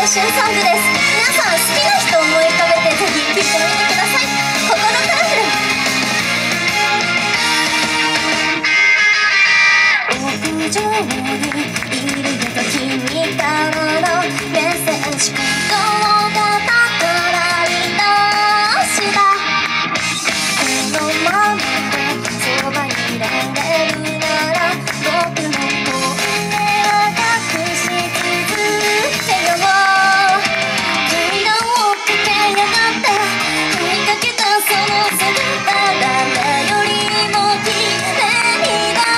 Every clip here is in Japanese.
春ソングです。皆さん好きな人を思い浮かべてぜひ聴いてみてください。心カラフル。屋上にいるよと君からのメッセージ、どうか宝に出したこのままでそばにいられるなら僕の本音は隠し続けよう。階段を駆け上がって追いかけたその姿、誰よりも綺麗だ。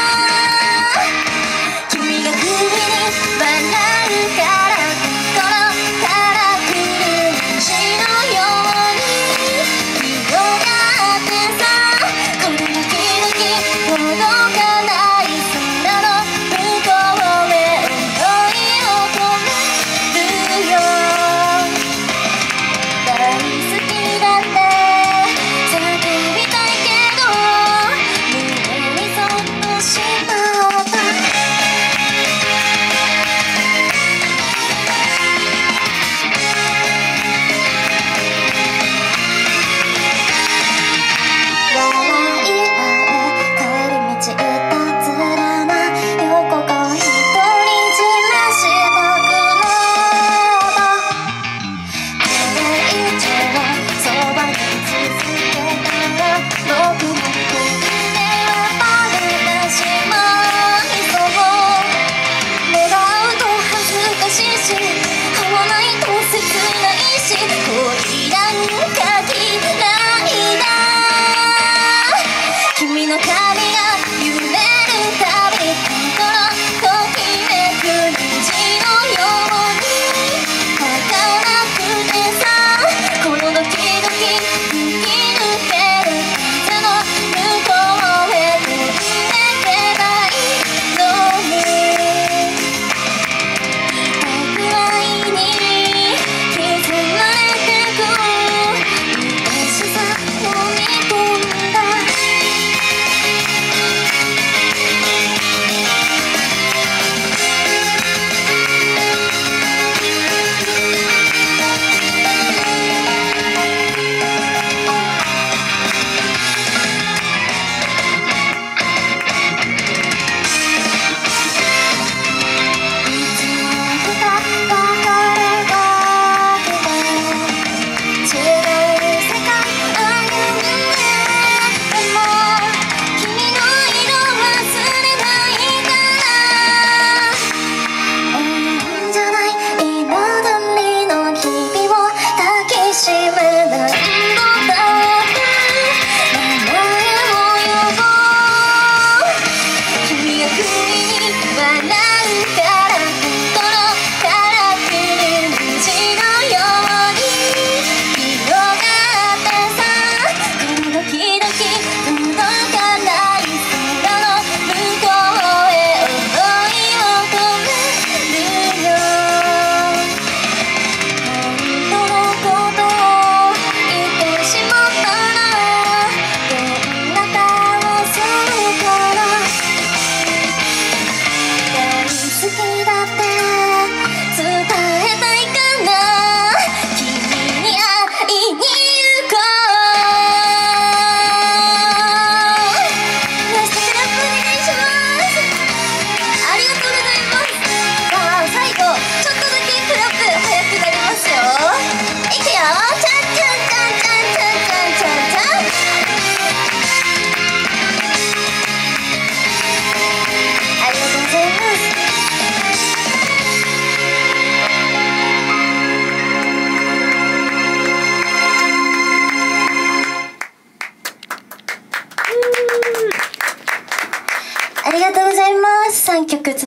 君が不意に笑うから心から来る虹のように広がってさ、このドキドキ届かない空の向こうへ想いを込めるよ。大好きだって叫びたいけど胸にそっとしまった。君の髪が揺れるたび心ときめく虹のように儚くてさ、このドキドキ吹き抜ける風の向こうへ飛んでけばいいのに、痛く愛に刻まれてく愛しさを見込んだ。ありがとうございます。3曲